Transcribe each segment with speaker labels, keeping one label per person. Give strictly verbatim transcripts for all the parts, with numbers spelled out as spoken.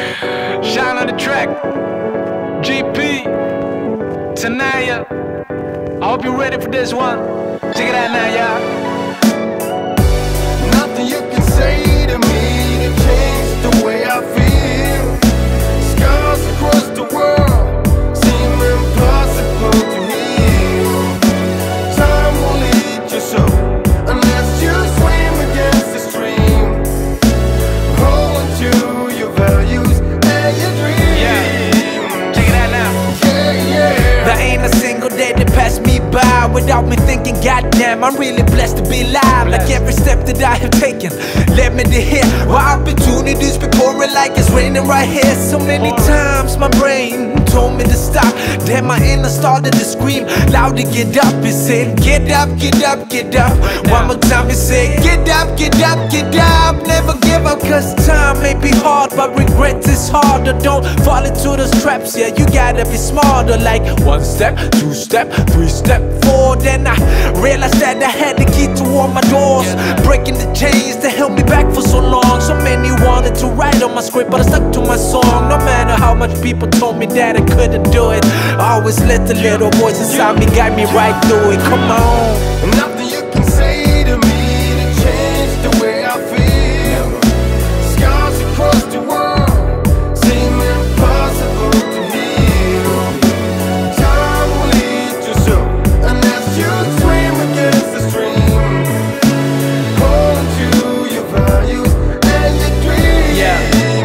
Speaker 1: Shine on the track. G P, Tanaya. I hope you're ready for this one. Check it out now, y'all.
Speaker 2: Nothing you can say to me to change the way I feel. Scars across the world seem impossible to heal. Time will lead your soul unless you swim against the stream. Hold on to your values and your dreams.
Speaker 1: Yeah, check it out now.
Speaker 2: Yeah, yeah.
Speaker 3: There ain't a single day that passed me by without me thinking, goddamn, I'm really blessed to be alive. Like every step that I have taken led me to here, where opportunities be pouring like it's raining right here. So many times my brain told me to stop, then my inner started to scream loud to get up. It said, get up, get up, get up. One more time it said, get up, get up, get up. Never give up, cause time may be hard, but regret is harder. Don't fall into those traps, yeah, you gotta be smarter. Like one step, two step, three step, four. Then I realized that I had the key to all my doors, breaking the chains that held me back for so long. So many wanted to write on my script, but I stuck to my song. No matter how much people told me that I couldn't do it, I always let the little voice inside me guide me right through it. Come on.
Speaker 2: Nothing you can say to me to change the way I feel. Scars across the world seem impossible to heal. Time will lead your soul unless you swim against the stream. Hold on to your values and your dreams.
Speaker 3: Yeah.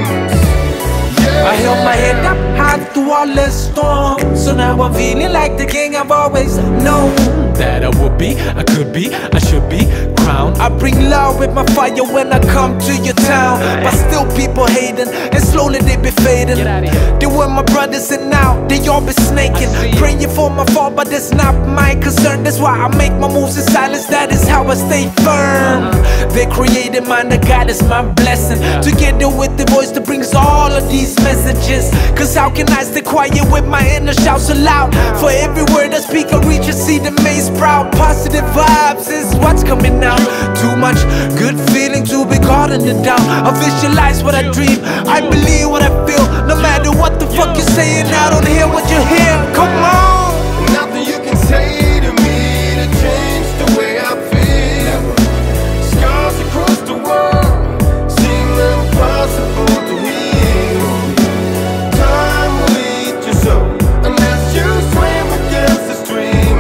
Speaker 2: Yeah,
Speaker 3: I held my head up high through all the storm, so now I'm feeling like the king I've always known that I would be, I could be, I should be crowned. I bring love with my fire when I come to your town, but still people hating, and slowly they be fading. They were my brothers and now they all be snaking, praying for my fall, but that's not my concern. That's why I make my moves in silence, that is how I stay firm. They created mine, the God is my blessing, together with the voice that brings all of these messages. Cause how can I stay quiet with my inner shout so loud? For every word I speak I reach and see the maze proud. Positive vibes is what's coming out. Too much good feeling to be caught in the down. I visualize what I dream, I believe what I feel. No matter what the fuck you're saying, I don't hear what you hear. Come on.
Speaker 2: nothing you can say to me to change the way I feel. Scars across the world seem impossible to heal. Time will lead your soul unless you swim against the stream.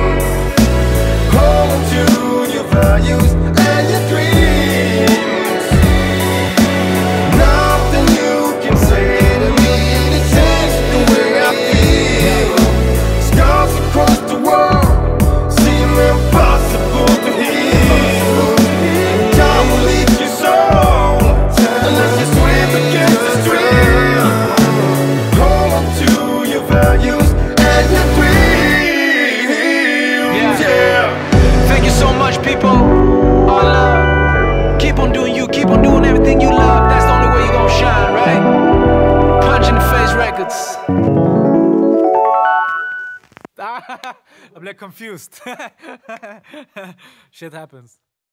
Speaker 2: Hold on to your values and your dreams. Nothing you can say to me to change the way I feel. Scars across the world seem impossible to heal. Time will lead your soul unless you swim against the stream. Hold on to your values and your dreams. Yeah.
Speaker 1: Thank you so much, people. All love. Keep on doing you. Keep on doing everything you love. That's the only way you're gonna shine, right? Punch in the Face Records. I'm like confused. Shit happens.